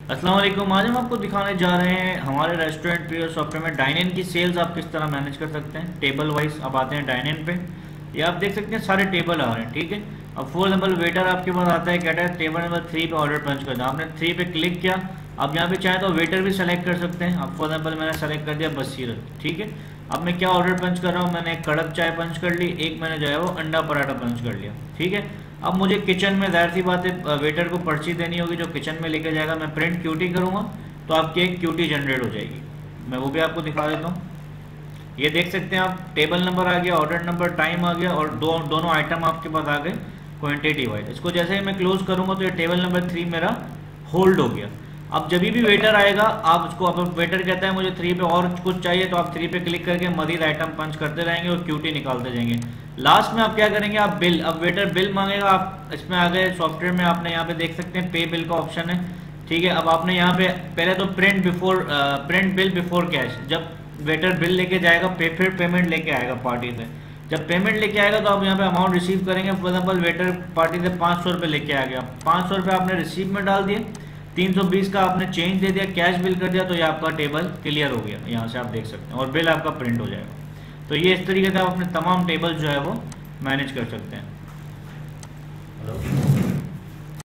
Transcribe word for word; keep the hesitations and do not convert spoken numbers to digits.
अस्सलाम वालेकुम। आज हम आपको दिखाने जा रहे हैं हमारे रेस्टोरेंट पे और सॉफ्टवेयर में डाइन इन की सेल्स आप किस तरह मैनेज कर सकते हैं। टेबल वाइज आप आते हैं डाइन इन पे, ये आप देख सकते हैं सारे टेबल आ रहे हैं, ठीक है। अब फॉर एग्जाम्पल वेटर आपके पास आता है, कहता है टेबल नंबर थ्री पे ऑर्डर पंच करना, आपने थ्री पे क्लिक किया। आप यहाँ पे चाहें तो वेटर भी सेलेक्ट कर सकते हैं। अब फॉर एग्जाम्पल मैंने सेलेक्ट कर दिया बसीरत, ठीक है। अब मैं क्या ऑर्डर पंच कर रहा हूँ, मैंने एक कड़क चाय पंच कर ली, एक मैंने जो है वो अंडा पराठा पंच कर लिया, ठीक है। अब मुझे किचन में जाहिर सी बात है वेटर को पर्ची देनी होगी जो किचन में लेके जाएगा। मैं प्रिंट क्यूटी करूँगा तो आपकी एक क्यूटी जनरेट हो जाएगी। मैं वो भी आपको दिखा देता हूँ। ये देख सकते हैं आप, टेबल नंबर आ गया, ऑर्डर नंबर, टाइम आ गया और दो दोनों आइटम आपके पास आ गए क्वांटिटी वाइज। इसको जैसे ही मैं क्लोज करूँगा तो ये टेबल नंबर थ्री मेरा होल्ड हो गया। अब जब भी वेटर आएगा आप उसको, अब वेटर कहता है मुझे थ्री पे और कुछ चाहिए, तो आप थ्री पे क्लिक करके मजीद आइटम पंच करते रहेंगे और क्यूटी निकालते जाएंगे। लास्ट में आप क्या करेंगे, आप बिल, अब वेटर बिल मांगेगा, आप इसमें आ गए सॉफ्टवेयर में, आपने यहाँ पे देख सकते हैं पे बिल का ऑप्शन है, ठीक है। अब आपने यहाँ पे पहले तो print before print bill before cash, जब वेटर बिल लेके जाएगा पे, फिर पेमेंट लेके आएगा पार्टी से। जब पेमेंट लेके आएगा तो आप यहाँ पे अमाउंट रिसीव करेंगे। फॉर एग्जाम्पल वेटर पार्टी से पाँच सौ रुपये लेके आ गया, पाँच सौ रुपये आपने रिसीव में डाल दिए, तीन सौ बीस का आपने चेंज दे दिया, कैश बिल कर दिया, तो ये आपका टेबल क्लियर हो गया। यहाँ से आप देख सकते हैं और बिल आपका प्रिंट हो जाएगा। तो ये इस तरीके से आप अपने तमाम टेबल जो है वो मैनेज कर सकते हैं।